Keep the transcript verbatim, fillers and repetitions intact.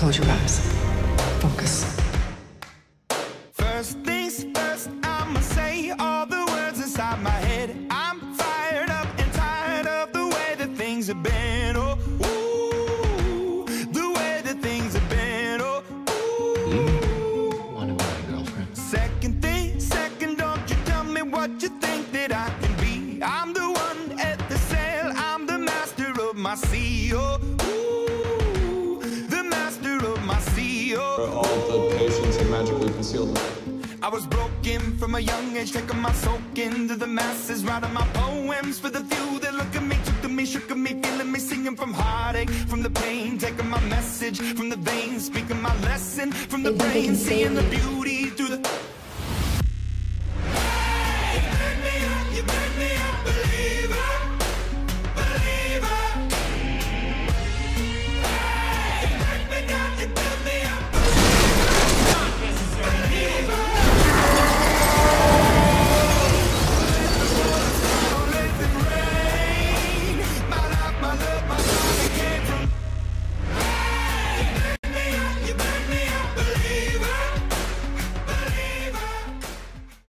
Close your eyes. Focus. First things first, I'ma say all the words inside my head. I'm fired up and tired of the way that things have been. Oh, ooh, the way that things have been. Oh, ooh. You wanna be my girlfriend? Second thing, second, don't you tell me what you think that I can be. I'm the one at the sail, I'm the master of my sea. Oh, ooh, the master of my sea. Oh, All of the patients are magically concealed. I was broken from a young age, taking my soak into the masses, writing my poems for the few that look at me, took to me, shook at me, feeling me, singing from heartache, from the pain, taking my message from the veins, speaking my lesson from the brain, seeing the beauty through the